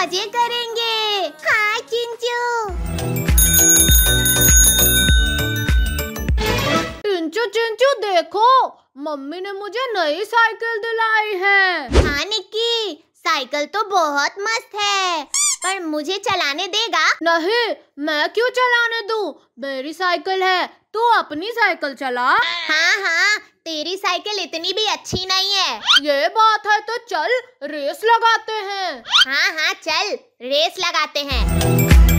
मजे करेंगे। हाँ चिंचू। चिंचू चिंचू देखो, मम्मी ने मुझे नई साइकिल दिलाई है। हाँ निक्की, साइकिल तो बहुत मस्त है, पर मुझे चलाने देगा? नहीं, मैं क्यों चलाने दूं? मेरी साइकिल है, तू अपनी साइकिल चला। हाँ हाँ, तेरी साइकिल इतनी भी अच्छी नहीं है। ये बात है तो चल रेस लगाते हैं। हाँ हाँ चल, रेस लगाते हैं।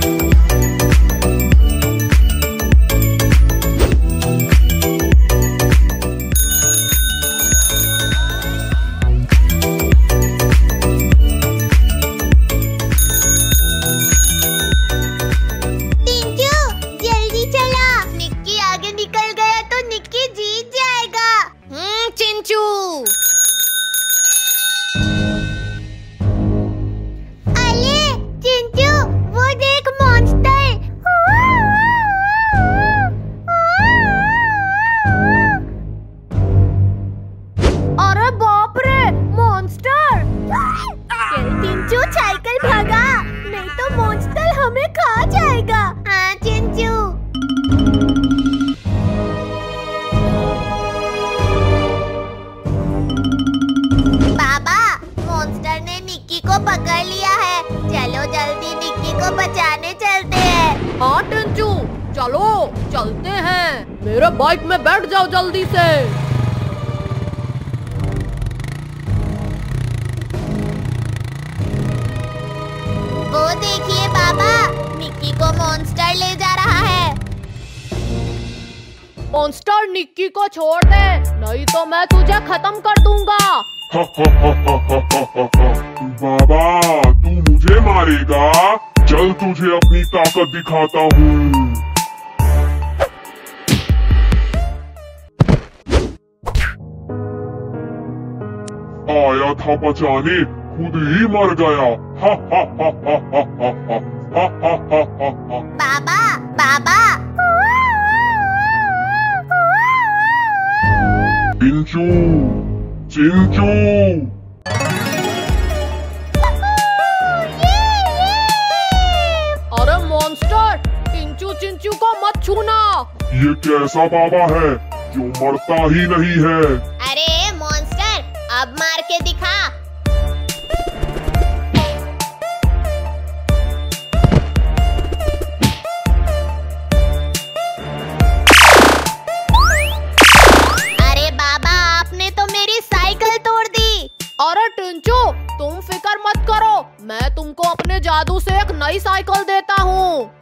साइकिल भागा, नहीं तो मॉन्स्टर हमें खा जाएगा। हाँ चिंचू। बाबा, मॉन्स्टर ने निक्की को पकड़ लिया है, चलो जल्दी निक्की को बचाने चलते हैं। हाँ चिंचू, चलो चलते हैं। मेरे बाइक में बैठ जाओ जल्दी से। वो देखिए बाबा, निक्की को मॉन्स्टर ले जा रहा है। मॉन्स्टर निक्की को छोड़ दे, नहीं तो मैं तुझे खत्म कर दूंगा। बाबा, तू मुझे मारेगा? चल तुझे अपनी ताकत दिखाता हूँ। आया था बचाने, खुद ही मर गया। बाबा बाबा। चिंचू चिंचू। अरे मॉन्स्टर, चिंचू चिंचू को मत छूना। ये कैसा बाबा है जो मरता ही नहीं है? अरे मॉन्स्टर, अब मार के दिखा। अरे बाबा, आपने तो मेरी साइकिल तोड़ दी। अरे टिंचू, तुम फिक्र मत करो, मैं तुमको अपने जादू से एक नई साइकिल देता हूँ।